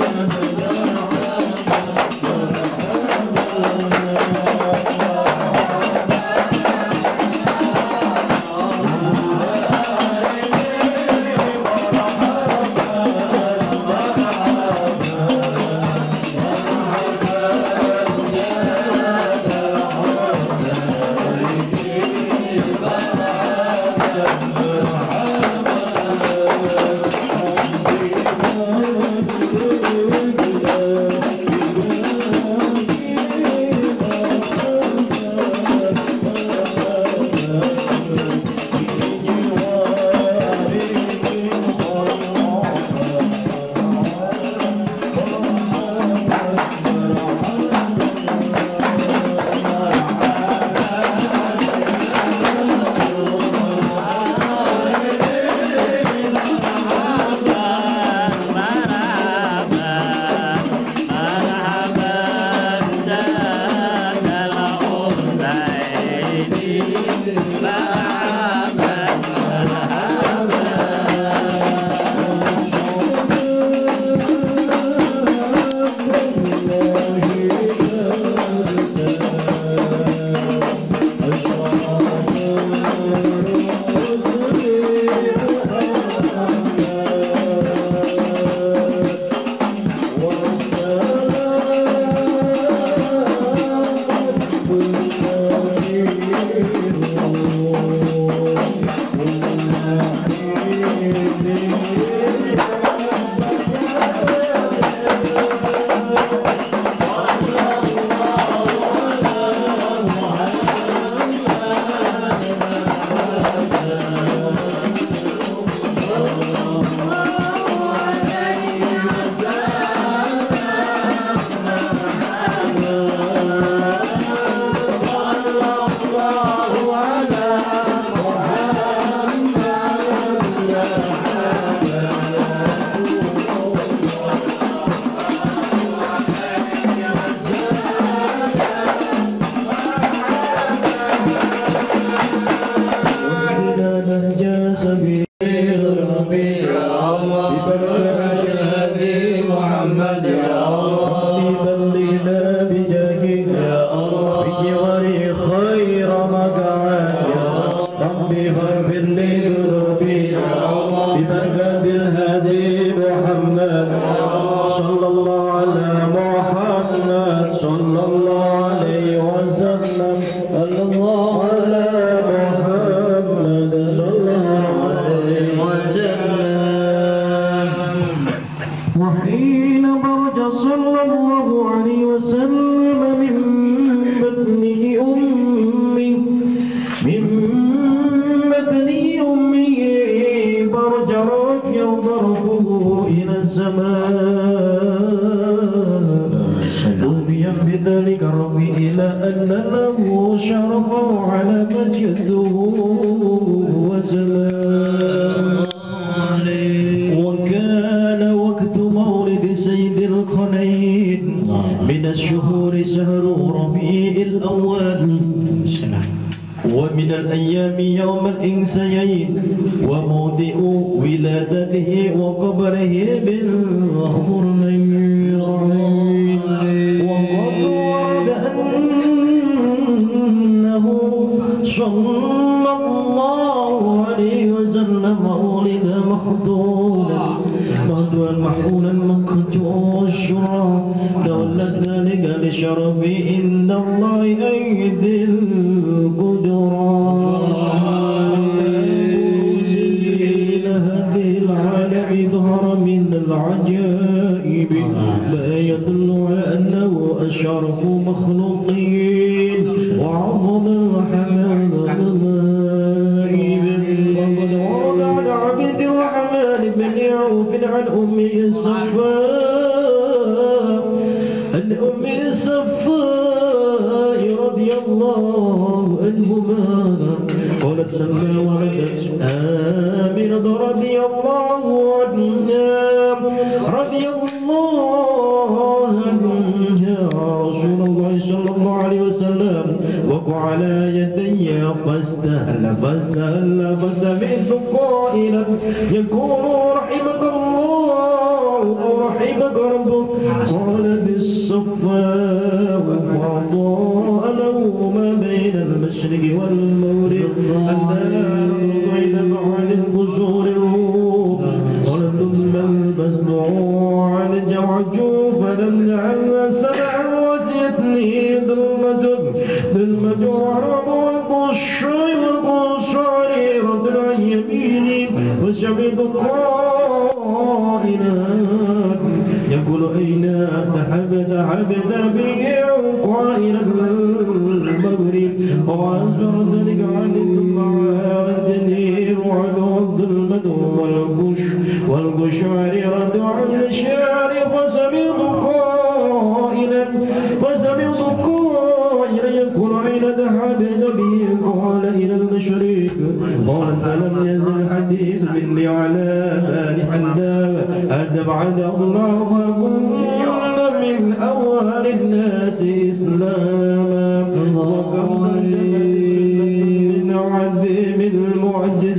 يقول رحمك الله أو رحمك رب ربك قال بالصفاء وأعطى له ما بين المشرق والمغرب النار طيب عن القشور الروم ولم المزروع عن الجوعجوف فلم جعلنا سبعا وسيتني ظلمة الرعب والقشعريرة عن يميني وشبيط قائلا يقول أين ذهبت عبد به قائلا المغرب وعزر ذلك عن التنير وعلى الظلمة والقشعريرة عن الشعر فسمعت قائلا يقول أين ذهبت به قال إلى المشرق قال فلم يزل حديث مني على آل حداب أدب عند الله وكنا من أول الناس إسلاما وكم من عظيم المعجز